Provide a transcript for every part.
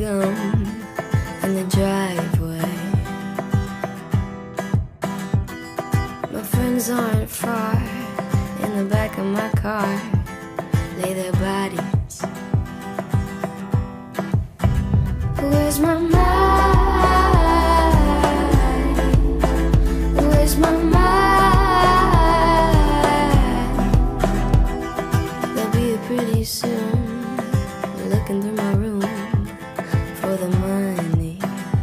gum in the driveway. My friends aren't far. In the back of my car lay their bodies. Where's my mind? Where's my mind? They'll be here pretty soon, looking through my room for the money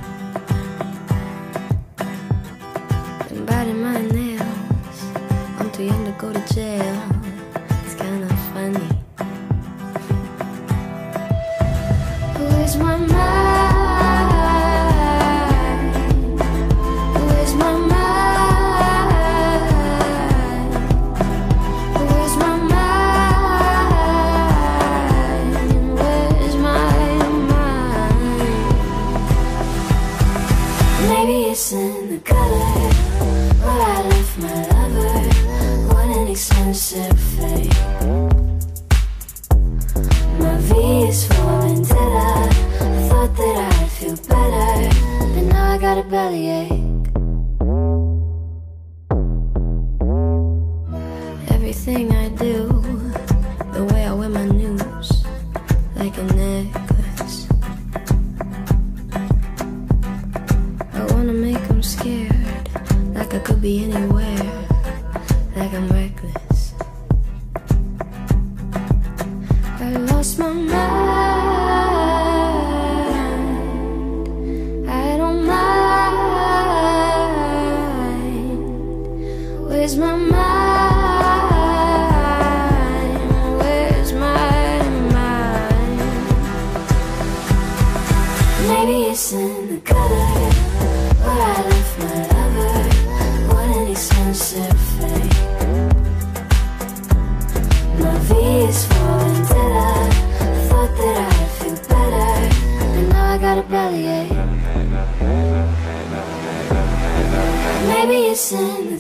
and biting my nails. I'm too young to go to jail. It's kind of funny. Where's my mind? Where's my mind? Where's my mind? Where's my mind? Maybe it's in the gutter where I left my lover. What an expensive fate. My V is for vendetta. I thought that I'd feel better, but now I got a bellyache. Everything I do, the way I wear my news, like a necklace. I wanna make them scared, like I could be anywhere, like I'm reckless. I lost my mind. I don't mind. Where's my mind? Where's my mind? Maybe it's in the gutter where I left my lover. What an expensive fate. My V is for vendetta. I thought that I'd feel better, but now I got a bellyache. Maybe it's in the